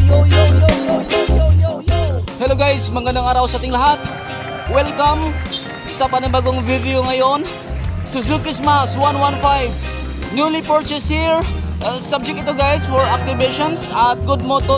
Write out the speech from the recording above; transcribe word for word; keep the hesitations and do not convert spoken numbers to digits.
Hello guys, magandang araw sa ating lahat. Welcome sa panibagong video ngayon. Suzuki Smash one fifteen newly purchased here. Uh, subject ito guys for activations at good motor